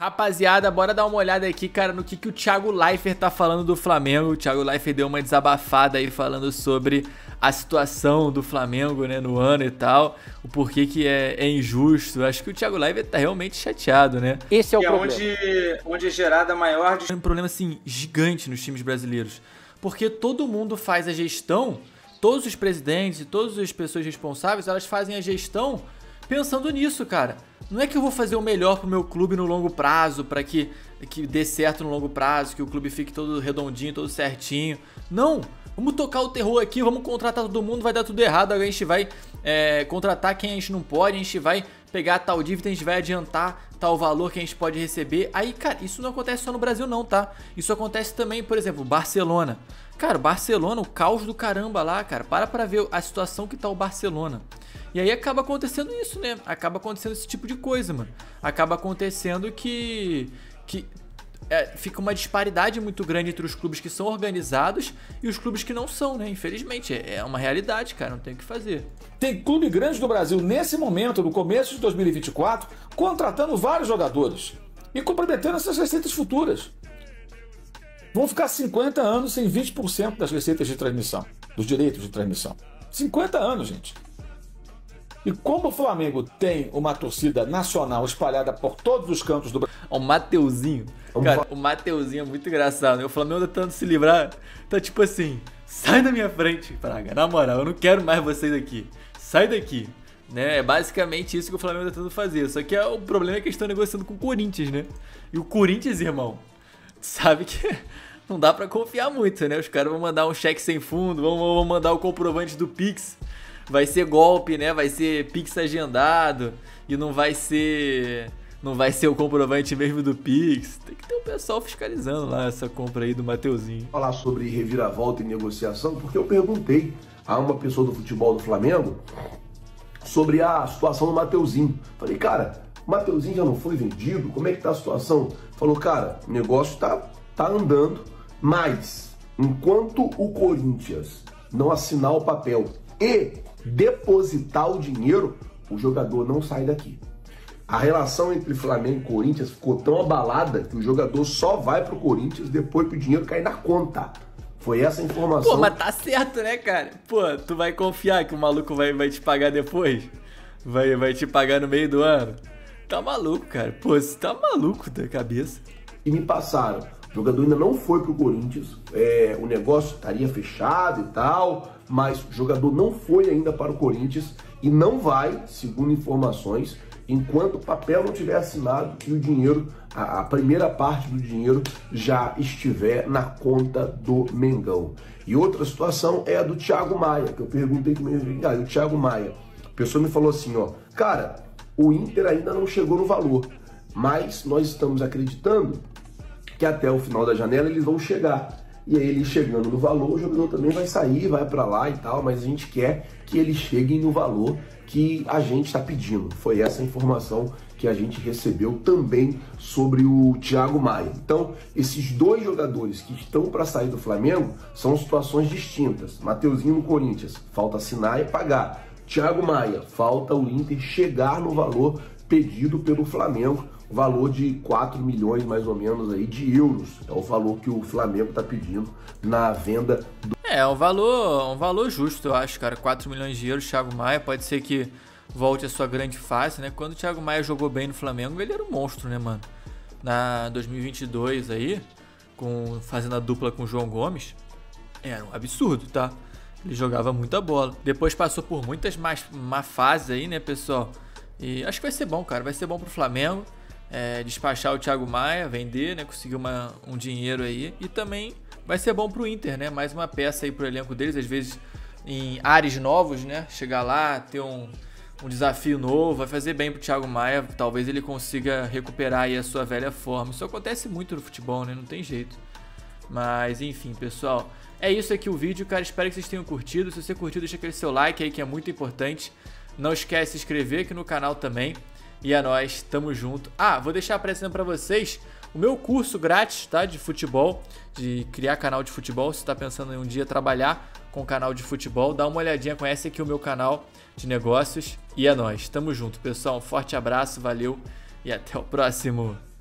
Rapaziada, bora dar uma olhada aqui, cara, no que o Thiago Leifert tá falando do Flamengo. O Thiago Leifert deu uma desabafada aí falando sobre a situação do Flamengo, né, no ano e tal, o porquê que é injusto. Eu acho que o Thiago Leifert tá realmente chateado, né? Esse é o problema. Onde é gerada a maior... É um problema, assim, gigante nos times brasileiros, porque todo mundo faz a gestão, todos os presidentes e todas as pessoas responsáveis, elas fazem a gestão pensando nisso, cara. Não é que eu vou fazer o melhor pro meu clube no longo prazo, pra que dê certo no longo prazo, que o clube fique todo redondinho, todo certinho. Não! Vamos tocar o terror aqui, vamos contratar todo mundo, vai dar tudo errado, agora a gente vai contratar quem a gente não pode, a gente vai pegar tal dívida, a gente vai adiantar tal valor que a gente pode receber. Aí, cara, isso não acontece só no Brasil não, tá? Isso acontece também, por exemplo, Barcelona. Cara, o Barcelona, o caos do caramba lá, cara. Para ver a situação que tá o Barcelona. E aí acaba acontecendo isso, né? Acaba acontecendo esse tipo de coisa, mano. Acaba acontecendo que fica uma disparidade muito grande entre os clubes que são organizados e os clubes que não são, né? Infelizmente, é uma realidade, cara. Não tem o que fazer. Tem clube grande do Brasil, nesse momento, no começo de 2024, contratando vários jogadores e comprometendo essas receitas futuras. Vão ficar 50 anos sem 20% das receitas de transmissão, dos direitos de transmissão. 50 anos, gente. E como o Flamengo tem uma torcida nacional espalhada por todos os cantos do Brasil... O Mateuzinho. Cara, o Mateuzinho é muito engraçado, né? O Flamengo tá tentando se livrar. Tá tipo assim, sai da minha frente, Praga. Na moral, eu não quero mais vocês aqui. Sai daqui. Né? É basicamente isso que o Flamengo tá tentando fazer. Só que o problema é que eles estão negociando com o Corinthians, né? E o Corinthians, irmão, sabe que não dá pra confiar muito, né? Os caras vão mandar um cheque sem fundo, vão mandar o comprovante do Pix. Vai ser golpe, né? Vai ser Pix agendado e não vai ser o comprovante mesmo do Pix. Tem que ter um pessoal fiscalizando lá essa compra aí do Mateuzinho. Falar sobre reviravolta e negociação, porque eu perguntei a uma pessoa do futebol do Flamengo sobre a situação do Mateuzinho. Falei, cara, o Mateuzinho já não foi vendido? Como é que tá a situação? Falou, cara, o negócio tá andando, mas enquanto o Corinthians não assinar o papel e depositar o dinheiro, o jogador não sai daqui. A relação entre Flamengo e Corinthians ficou tão abalada que o jogador só vai pro Corinthians depois que o dinheiro cair na conta. Foi essa a informação. Pô, mas tá certo, né, cara? Pô, tu vai confiar que o maluco vai te pagar depois? Vai te pagar no meio do ano? Tá maluco, cara. Pô, você tá maluco da cabeça. E me passaram. O jogador ainda não foi pro Corinthians. O negócio estaria fechado e tal, mas o jogador não foi ainda para o Corinthians e não vai, segundo informações, enquanto o papel não tiver assinado e o dinheiro, a primeira parte do dinheiro já estiver na conta do Mengão. E outra situação é a do Thiago Maia, que eu perguntei também, o Thiago Maia. A pessoa me falou assim, ó, cara, o Inter ainda não chegou no valor, mas nós estamos acreditando que até o final da janela eles vão chegar. E aí ele chegando no valor, o jogador também vai sair, vai pra lá e tal, mas a gente quer que eles cheguem no valor que a gente está pedindo. Foi essa informação que a gente recebeu também sobre o Thiago Maia. Então, esses dois jogadores que estão para sair do Flamengo são situações distintas. Mateuzinho no Corinthians, falta assinar e pagar. Thiago Maia, falta o Inter chegar no valor pedido pelo Flamengo, valor de 4 milhões mais ou menos aí de euros. É o valor que o Flamengo está pedindo na venda do... É um valor justo, eu acho, cara. 4 milhões de euros, Thiago Maia, pode ser que volte a sua grande fase, né? Quando o Thiago Maia jogou bem no Flamengo, ele era um monstro, né, mano? Na 2022 aí, fazendo a dupla com o João Gomes, era um absurdo, tá? Ele jogava muita bola. Depois passou por muitas má fases aí, né, pessoal? E acho que vai ser bom, cara. Vai ser bom pro Flamengo. Despachar o Thiago Maia, vender, né? Conseguir um dinheiro aí. E também vai ser bom pro Inter, né? Mais uma peça aí pro elenco deles, às vezes em ares novos, né? Chegar lá, ter um desafio novo, vai fazer bem pro Thiago Maia. Talvez ele consiga recuperar aí a sua velha forma. Isso acontece muito no futebol, né? Não tem jeito. Mas enfim, pessoal, é isso aqui o vídeo, cara. Espero que vocês tenham curtido. Se você curtiu, deixa aquele seu like aí que é muito importante. Não esquece de se inscrever aqui no canal também. E é nóis, tamo junto. Vou deixar aparecendo pra vocês o meu curso grátis, tá? De futebol, de criar canal de futebol. Se você tá pensando em um dia trabalhar com canal de futebol, dá uma olhadinha, conhece aqui o meu canal de negócios. E é nóis, tamo junto, pessoal. Um forte abraço, valeu e até o próximo.